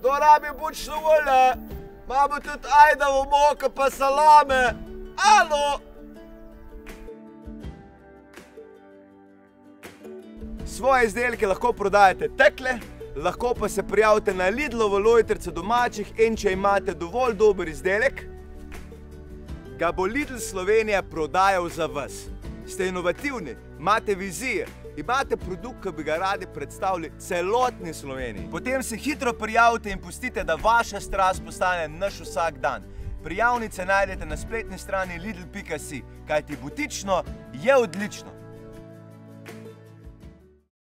Kdo rabi bučno olje? Imamo tudi ajdovo moko pa salame. Alo! Svoje izdelke lahko prodajate takle, lahko pa se prijavite na Lidlovo lojtrico domačih in če imate dovolj dober izdelek, ga bo Lidl Slovenija prodajal za vas. Ste inovativni, imate vizije, imate produkt, ki bi ga radi predstavili celotni Sloveniji. Potem se hitro prijavite in pustite, da vaša strast postane naš vsak dan. Prijavnice najdete na spletni strani lidl.si, kajti butično je odlično.